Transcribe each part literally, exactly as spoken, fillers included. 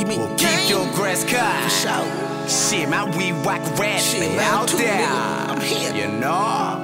You mean well, keep your grass cut. for sure. Shit, my weed whack rat Shit, out too, there. nigga. I'm here. You know?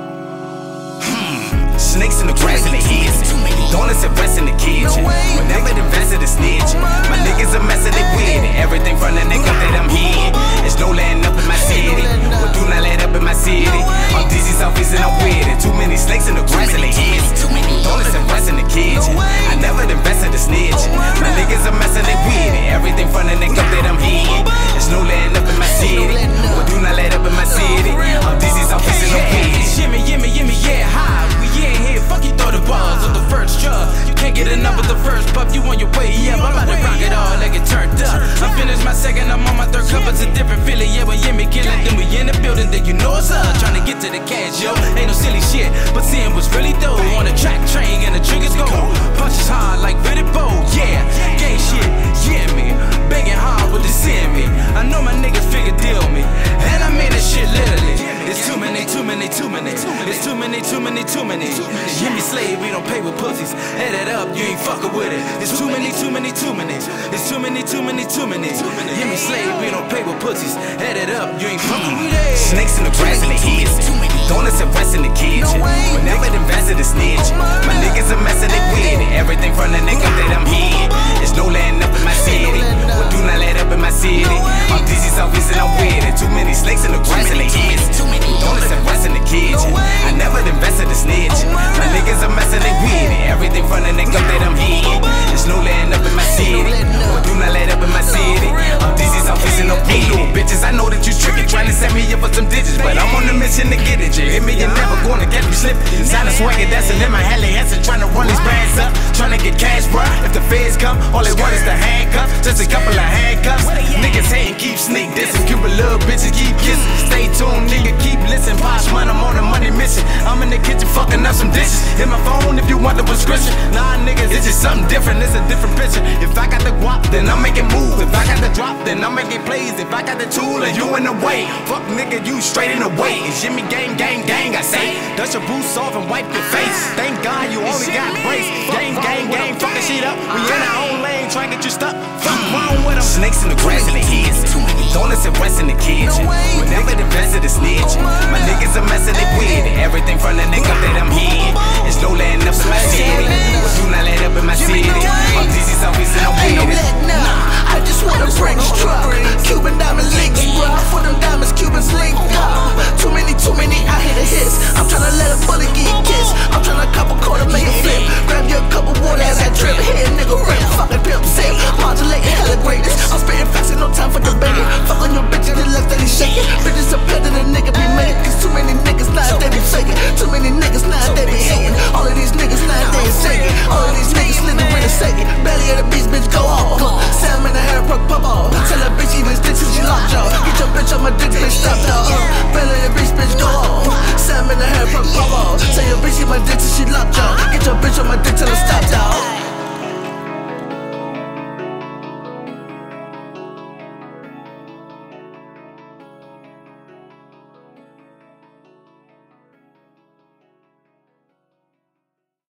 Hmm. Snakes in the grass in the heads. Donuts and rest in the kitchen. Whenever the vest of the snitch. My niggas a mess and they with it. Everything from the nigga that I'm hitting. There's no letting up in my city. Well, do not let up in my city. I'm dizzy, selfies, and I'm with it. Too many snakes in the grass in the heads. Donuts and rest in the kitchen. I never invest in the snitch. My niggas a mess and they with it. Everything from the nigga that I'm hitting. There's no letting up in my city. Well, do not let up in my city. I'm dizzy, selfies, and I'm with it. Yemi, Yemi, Yemi, yeah, hi. We in here, fuck you throw the balls of the first drug. You can't get enough of the first puff, you on your way, yeah, I'm about to rock it all, like it turned up. I'm finished my second, I'm on my third cup, it's a different feeling, yeah, when Yemi killing, then we in the building, then you know it's up. Trying to get to the cash, yo, ain't no silly shit, but seeing what's really dope. On the track train and the triggers go, punches hard like Vinny Bow, yeah, gang shit, yeah me, begging hard with the send me. I know my niggas figure deal me, and I mean this shit literally. It's too many, too many, too many. It's too many, too many, too many. Yemi slave, we don't pay with pussies. Head it up, you ain't fucking with it. It's too many, too many, too many. It's too many, too many, too many. Yemi slave, we don't pay with pussies. Head it up, you ain't fucking with it. Snakes in the grass in the heads. Donuts and rest in the kitchen. Whenever the vest of the snitch. My niggas a mess and they with it. Everything from the nigga that I'm hitting. There's no letting up in my city. Well, do not let up in my city. I'm dizzy, selfies, and I'm with it. Too many snakes in the grass in the heads. Donuts and rest in the kitchen. I never invest in the snitch. My niggas a mess and they with it. Everything from the nigga that I'm hitting. There's no letting up in my city. Well, do not let up in my city. I'm dizzy, selfies, and I'm with it. Bitches, I know that you tricky, trying to set me up for some digits, but I'm on a mission to get it. You hit me, you're never gonna catch me slipping. Sounding swagger, dancing in my Halle Hansen, trying to run these bands up, trying to get cash, bruh. If the feds come, all they want is the handcuff, just a couple of handcuffs. Niggas hating, keep sneak dissing, Cuban little bitches keep kissing. Stay tuned, nigga, keep listening. Posh man, I'm on a money mission. I'm in the kitchen fucking up some dishes. Hit my phone if you want the prescription. Nah, niggas, it's just something different. It's a different picture. If I got the guap, then I'm making moves. If I got the drop, then I'm making plays. If I got the tool and you in the way, fuck nigga, you straight in the way. It's Yemi gang, gang, gang, I say. Dust your boots off and wipe your face. Thank God you only got brace. Gang, gang, gang, fucking shit up. We in our own lane, try to get you stuck. Fuck wrong with them. Snakes in the grass in the heads. Donuts and rest in the kitchen. Whenever the best of the snitch. My niggas a mess and they with it. Everything from the nigga that I'm hitting. It's no